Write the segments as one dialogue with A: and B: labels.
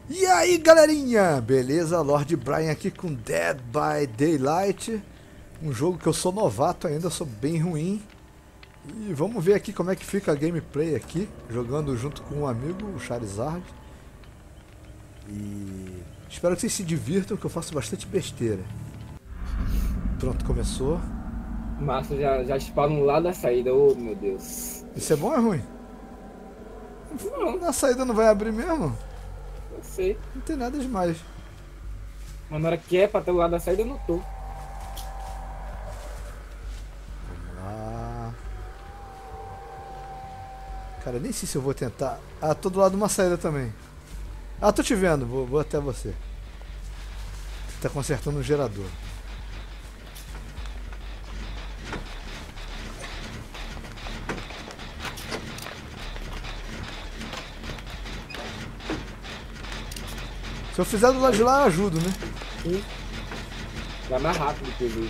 A: E aí galerinha, beleza? Lord Brian aqui com Dead by Daylight, um jogo que eu sou novato ainda, sou bem ruim. E vamos ver aqui como é que fica a gameplay aqui, jogando junto com um amigo, o Charizard. E espero que vocês se divirtam, que eu faço bastante besteira. Pronto, começou.
B: Massa, já spawna lá da saída, oh meu Deus.
A: Isso é bom ou é ruim?
B: Não,
A: Na saída não vai abrir mesmo?
B: eu sei.
A: Não tem nada demais.
B: Mas na hora que é pra ter o lado da saída eu não tô.
A: Vamos lá. Cara, nem sei se eu vou tentar. Ah, tô do lado de uma saída também. Ah, tô te vendo, vou até você. Tá consertando o gerador. Se eu fizer do lado de lá, eu ajudo, né?
B: Sim. Vai mais rápido, inclusive.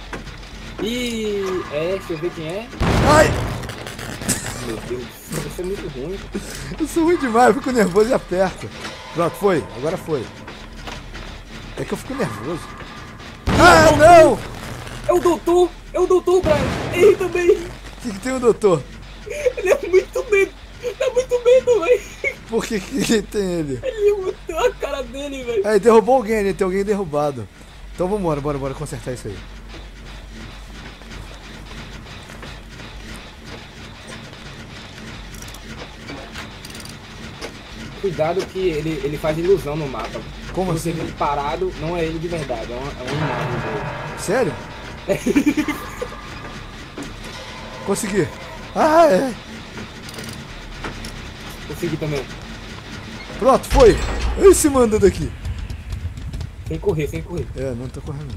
B: Deixa eu ver quem é.
A: Ai!
B: Meu Deus, isso é muito ruim.
A: Eu sou ruim demais, eu fico nervoso e aperto. Pronto, foi, agora foi. É que eu fico nervoso. Ah, não!
B: É o doutor, Brian. Ele também.
A: O que tem o doutor?
B: Ele é muito medo. Dá muito medo, velho.
A: Por que tem ele?
B: Ele mudou a cara dele, velho.
A: É, derrubou alguém, né? Tem alguém derrubado. Então vambora, bora consertar isso aí.
B: Cuidado que ele faz ilusão no mapa.
A: Como
B: Se você
A: assim?
B: vê ele parado, não é ele de verdade, é um imagem dele.
A: Sério? Consegui. Ah, é.
B: Consegui também.
A: Pronto, foi. Esse manda daqui.
B: Sem correr, sem correr.
A: É, não tô correndo.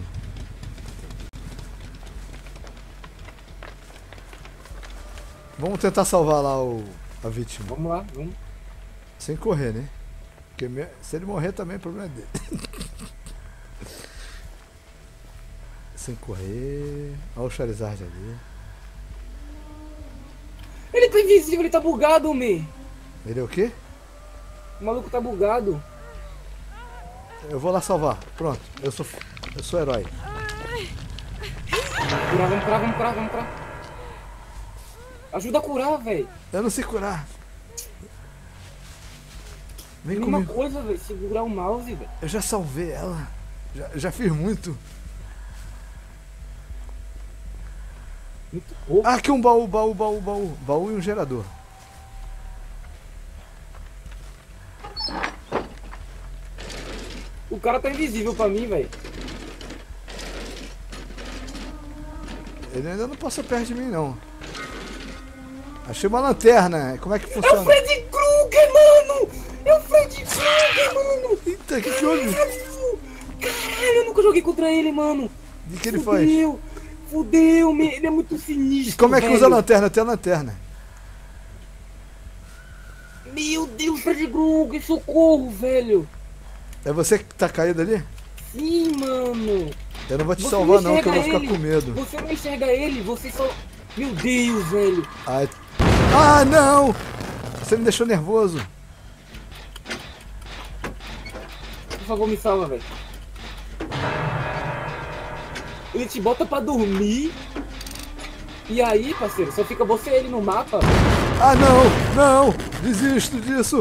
A: Vamos tentar salvar lá a vítima.
B: Vamos lá, vamos.
A: Sem correr, né? Porque se ele morrer também, o problema é dele. Sem correr. Olha o Charizard ali.
B: Ele tá invisível, ele tá bugado, me.
A: Ele é o quê?
B: O maluco tá bugado.
A: Eu vou lá salvar. Pronto, eu sou herói.
B: Vamos curar. Ajuda a curar, velho.
A: Eu não sei curar. Vem
B: Mesma
A: comigo.
B: coisa, velho. Segurar o mouse, velho.
A: Eu já salvei ela. Já fiz muito.
B: Muito pouco.
A: Ah, aqui um baú. Baú e um gerador.
B: O cara tá invisível pra mim, velho.
A: Ele ainda não passou perto de mim, não. Achei uma lanterna. Como é que
B: É o
A: funciona?
B: Freddy Krueger, mano! É o Freddy Krueger, mano!
A: Eita, que houve?
B: Caralho, eu nunca joguei contra ele, mano.
A: O que ele faz?
B: Fudeu, ele é muito sinistro.
A: E como é que
B: velho.
A: usa a lanterna? Tem a lanterna.
B: Meu Deus, Freddy Krueger, socorro, velho.
A: É você que tá caído ali?
B: Sim, mano.
A: Eu não vou te
B: Você
A: salvar não, que eu vou
B: enxerga
A: ficar com medo.
B: Você não enxerga ele, você só... Meu Deus, velho.
A: Ai. Ah, não! Você me deixou nervoso.
B: Por favor, me salva, velho. Ele te bota pra dormir. E aí, parceiro, só fica você e ele no mapa.
A: Ah, não! Desisto disso.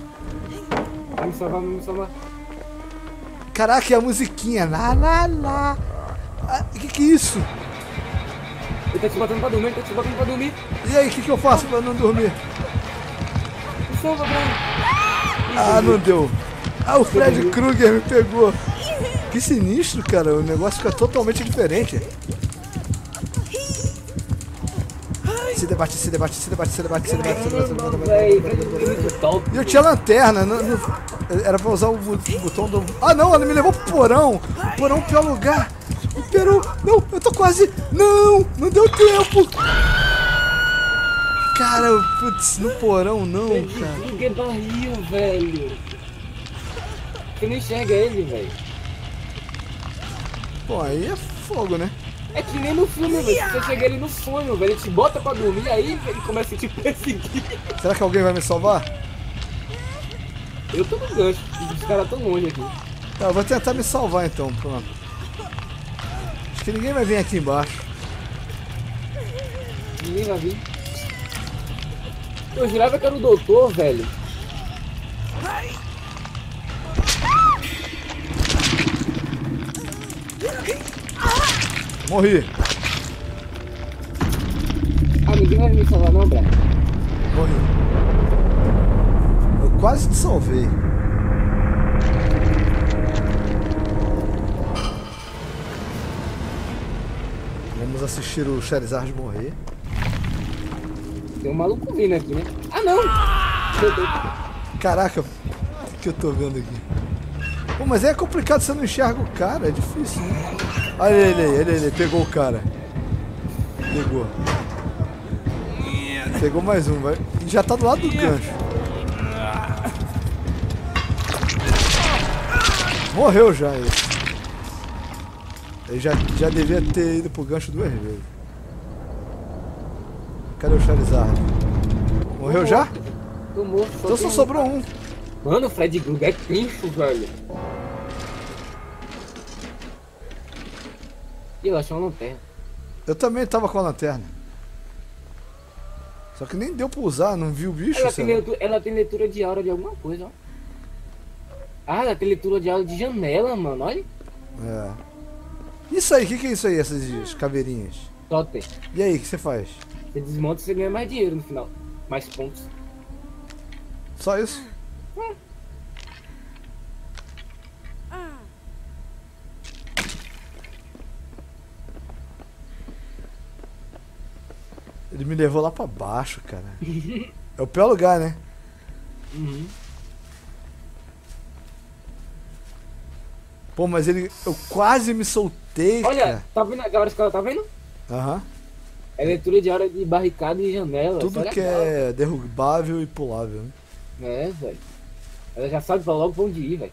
B: Vamos me salvar.
A: Caraca, e a musiquinha. Lá. Ah, que é isso?
B: Ele tá te botando pra dormir,
A: E aí, o que eu faço pra não dormir?
B: Me salva, velho.
A: Ah, não deu. Ah, o Freddy Krueger me pegou. Que sinistro, cara. O negócio fica totalmente diferente. Se debate. E eu tinha lanterna. Era pra usar o botão do... Ah, não, ela me levou pro porão. O porão é o pior lugar. O porão... Não, eu tô quase... Não deu tempo. Cara, putz, no porão não, cara.
B: Ninguém barril, velho. Você não enxerga ele, velho.
A: Bom, aí é fogo, né?
B: É que nem no filme, velho. Você chega ele no sonho, velho. Ele te bota pra dormir, aí ele começa a te perseguir.
A: Será que alguém vai me salvar?
B: Eu tô no gancho. Os caras tão longe aqui.
A: Tá, eu vou tentar me salvar então, pronto. Acho que ninguém vai vir aqui embaixo.
B: Ninguém vai vir. Eu jurava que era o doutor, velho.
A: Morri.
B: Ah, ninguém vai me salvar não, Brian.
A: Morri. Eu quase te salvei. Vamos assistir o Charizard morrer.
B: Tem um maluco vindo aqui, né? Ah, não! Meu Deus.
A: Caraca, o que eu tô vendo aqui? Pô, mas é complicado, você não enxerga o cara, é difícil, né? Olha ele, pegou o cara. Pegou. Pegou mais um, vai. E já tá do lado do gancho. Morreu já esse. Ele já devia ter ido pro gancho 2 vezes. Cadê o Charizard? Morreu já?
B: Tô morto.
A: Então só sobrou um.
B: Mano, o Fred Krueger é pincho, velho. Ih, eu achei uma lanterna.
A: Eu também tava com a lanterna. Só que nem deu pra usar, não vi o bicho.
B: Ela tem leitura de aura de alguma coisa, ó. Ah, ela tem leitura de aura de janela, mano, olha.
A: É. Isso aí, o que é isso aí, essas caveirinhas?
B: Totem.
A: E aí, o que você faz?
B: Você desmonta e você ganha mais dinheiro no final. Mais pontos.
A: Só isso? Ele me levou lá pra baixo, cara. É o pior lugar, né?
B: Uhum.
A: Pô, mas eu quase me soltei,
B: Olha,
A: cara.
B: tá vendo agora, escola, tá vendo?
A: Aham.
B: É leitura de aura de barricada e janela.
A: Tudo
B: isso
A: que
B: legal.
A: é derrubável e pulável, né?
B: É, velho. Ela já sabe logo pra onde ir, velho.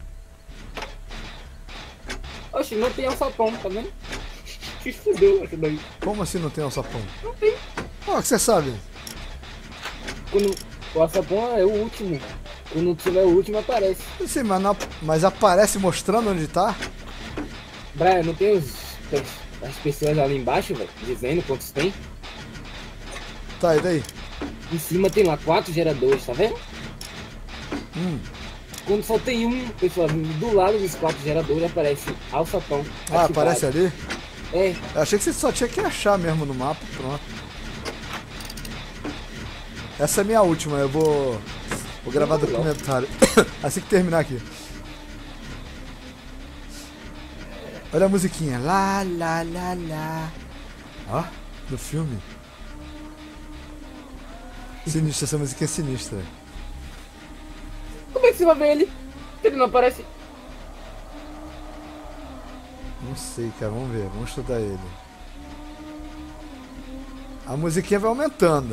B: Oxe, não tem alçapão, tá vendo? Se fudeu essa daí.
A: Como assim não tem alçapão?
B: Não tem.
A: Ó, o que você sabe?
B: Quando o alçapão é o último. Quando tiver o último, aparece.
A: Eu sei, mas aparece mostrando onde tá?
B: Brian, não tem as pessoas ali embaixo, velho? Dizendo quantos tem?
A: Tá, e daí?
B: Em cima tem lá 4 geradores, tá vendo? Quando só tem um, pessoal, do lado dos 4 geradores aparece alçapão.
A: Ah,
B: ativado.
A: aparece ali?
B: É,
A: Eu achei que você só tinha que achar mesmo no mapa, pronto. Essa é a minha última, eu vou gravar documentário assim que terminar aqui. Olha a musiquinha. Lá, lá, lá, lá. Ó, do filme. Sinistra, essa musiquinha é sinistra.
B: como é que você vai ver ele? Se ele não aparece.
A: Não sei, cara, vamos ver, vamos estudar ele. A musiquinha vai aumentando.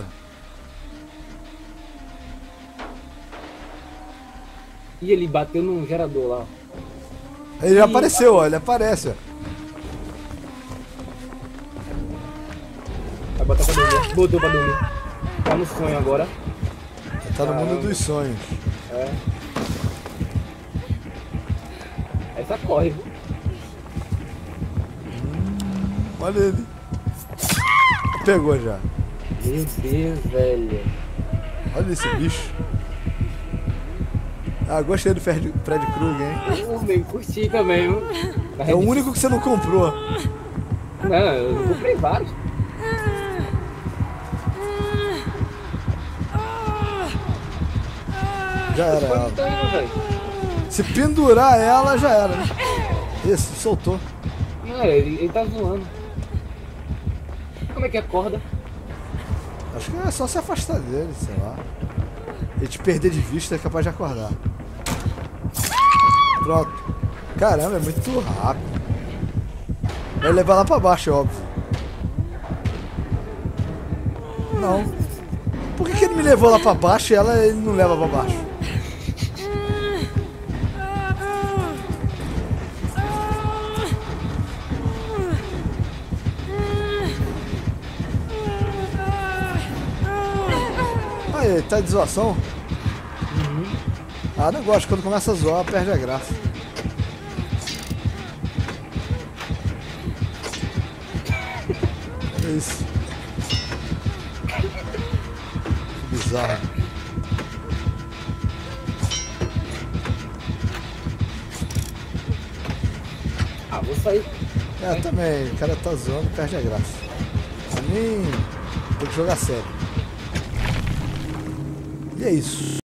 B: E ele bateu num gerador lá.
A: Ele já apareceu, ó, ele aparece, ó.
B: Vai botar pra dormir. Botou pra dormir. Tá no sonho agora.
A: Tá no mundo dos sonhos.
B: É. Essa corre, viu?
A: Olha ele. Pegou já.
B: Meu Deus, velho.
A: Olha esse bicho. Ah, gostei do Fred Krueger, hein?
B: Eu nem curti também, viu?
A: É o único que você não comprou.
B: Não, eu comprei vários.
A: Já era
B: Foi
A: ela.
B: muito indo, velho.
A: Se pendurar ela, já era, né? Esse, soltou.
B: Não, ele tá zoando. Como é que acorda?
A: Acho que é só se afastar dele, sei lá. Ele te perder de vista é capaz de acordar. Pronto. Caramba, é muito rápido. Vai levar lá pra baixo, é óbvio. Não. Por que ele me levou lá pra baixo e ele não leva pra baixo? Aí, tá de zoação? Ah, não gosto. Quando começa a zoar, perde a graça. É isso. Que bizarro.
B: Ah, vou sair.
A: É, também. O cara tá zoando, perde a graça. Pra mim, tem que jogar sério. E é isso.